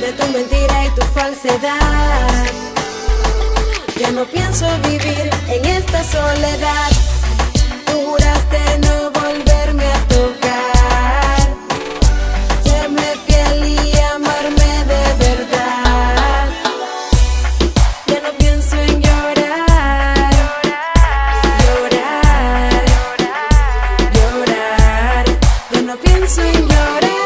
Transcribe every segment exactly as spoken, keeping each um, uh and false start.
de tu mentira y tu falsedad. Ya no pienso vivir en esta soledad. Tú juraste no volverme a tocar, serme fiel y amarme de verdad. Ya no pienso en llorar, llorar, llorar. Ya no pienso en llorar.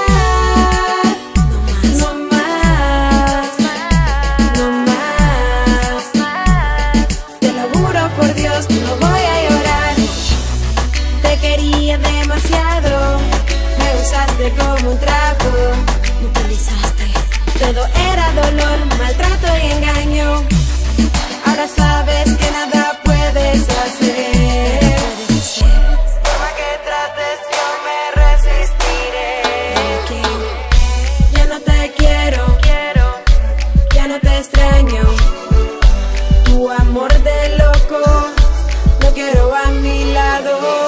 Demasiado, me usaste como un trapo, me utilizaste. Todo era dolor, maltrato y engaño. Ahora sabes que nada puedes hacer. Por más que trates, yo me resistiré. Ya no te quiero, ya no te extraño. Tu amor de loco no quiero a mi lado.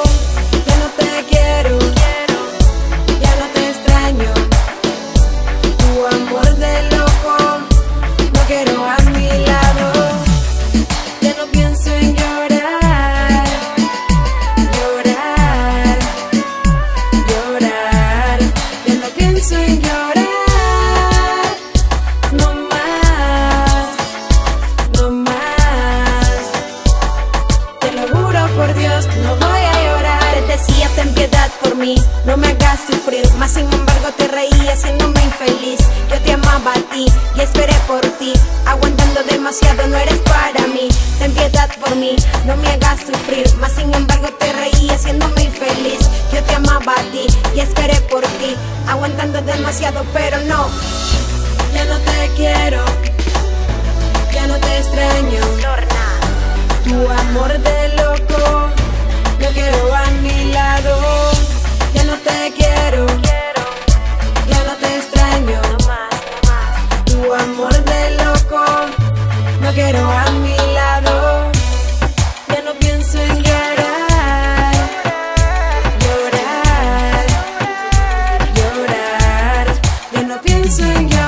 Por Dios, no voy a llorar. Decía ten piedad por mí, no me hagas sufrir. Mas sin embargo te reías haciéndome infeliz. Yo te amaba a ti y esperé por ti, aguantando demasiado, no eres para mí. Ten piedad por mí, no me hagas sufrir. Mas sin embargo te reías haciéndome infeliz. Yo te amaba a ti y esperé por ti, aguantando demasiado, pero no. Ya no te quiero, ya no te extraño. Tu amor de loco no quiero a mi lado. Ya no te quiero, ya no te extraño. Tu amor de loco no quiero a mi lado. Ya no pienso en llorar, llorar, llorar. Ya no pienso en llorar.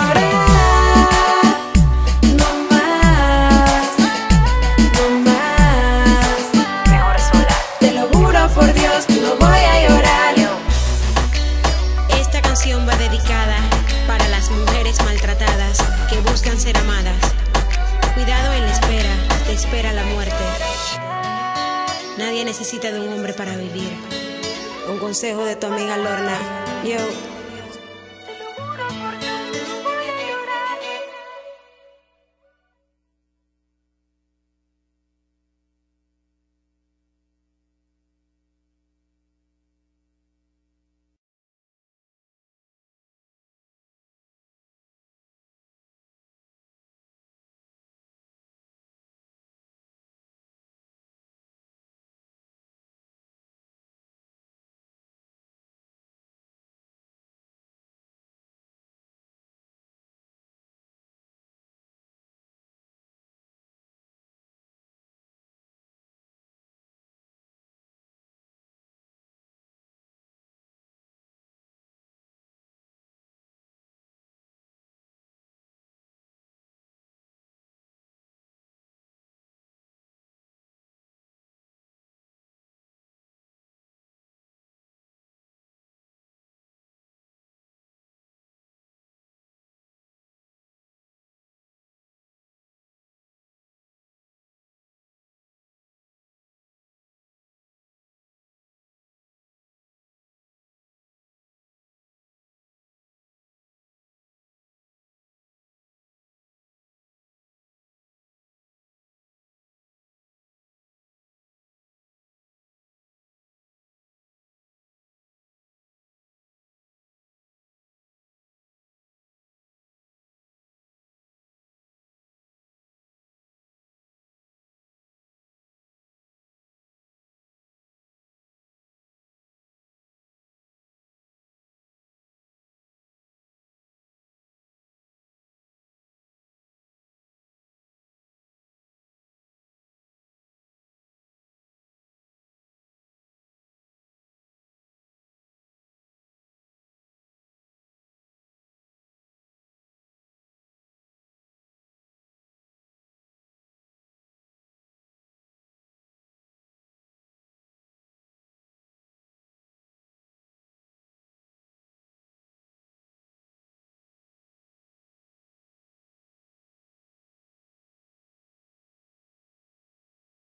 Por Dios, no voy a llorar. Esta canción va dedicada para las mujeres maltratadas que buscan ser amadas. Cuidado en la espera, te espera la muerte. Nadie necesita de un hombre para vivir. Un consejo de tu amiga Lorna. Yo